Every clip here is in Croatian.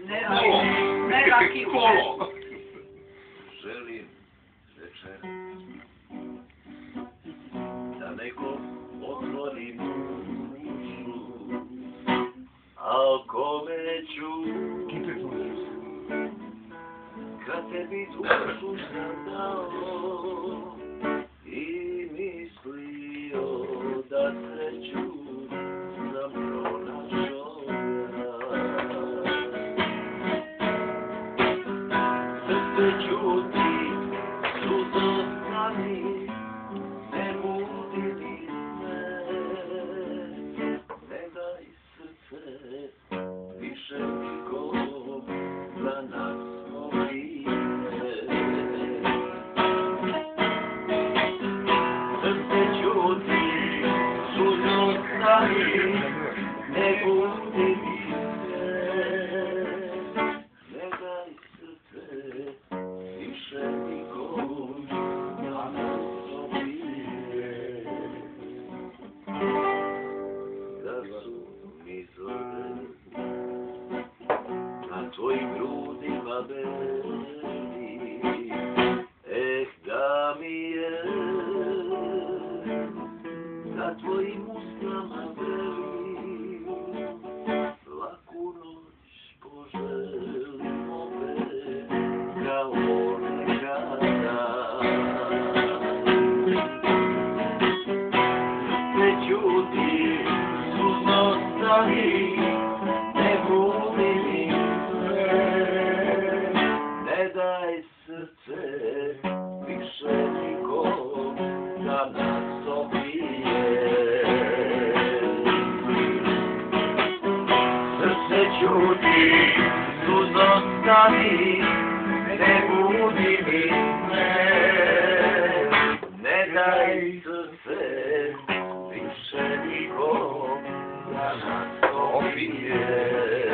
Ne raki kolo. Želim večer da neko otvori dušu, a kome ću kad tebi dušu sam dao i mislio da sreću sam pronašao srce čuti suzo stani ne budi mi me ne daj srce više nikom za nas ne budi mi se, ne daj srce više nikom da nas opije. Da su mi zore na tvojim grudima beli, da mi je na tvojim usnama beli, laku noć poželim opet kao nekada. Srce ćuti, suzo stani, ne budi mi se, ne daj srce više nikom da nas opije. Srce ćuti, suzo stani, ne budi mi se, ne daj srce više nikom da nas opije.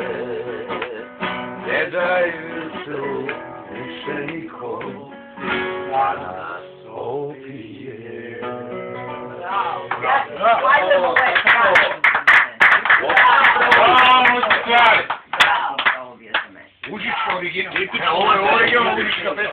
Ne daj srce više nikom da nas opije. Bravo! Užička original. Ovo je original užička pesma.